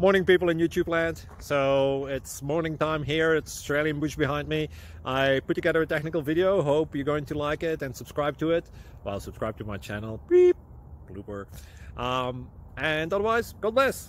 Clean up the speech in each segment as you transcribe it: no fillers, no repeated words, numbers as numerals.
Morning, people in YouTube land. So it's morning time here. It's Australian bush behind me. I put together a technical video. Hope you're going to like it and subscribe to it. Well, subscribe to my channel. Beep. Blooper. And otherwise, God bless.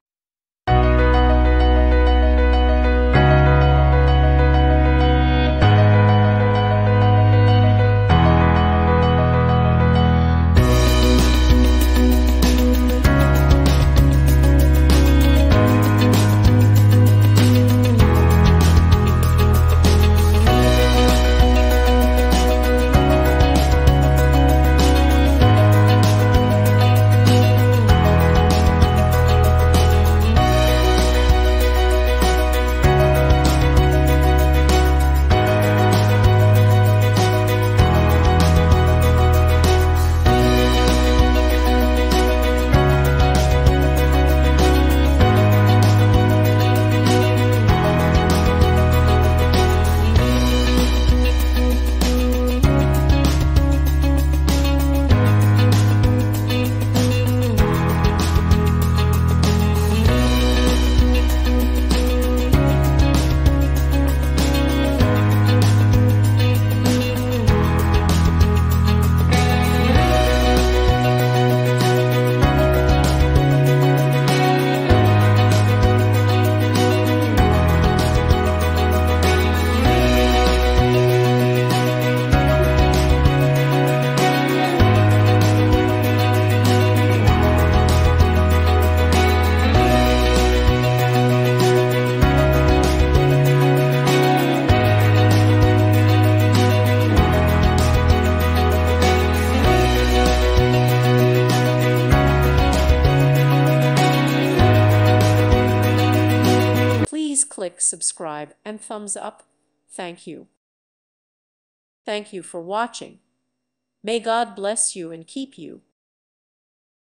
Please click subscribe and thumbs up. Thank you. Thank you for watching. May God bless you and keep you.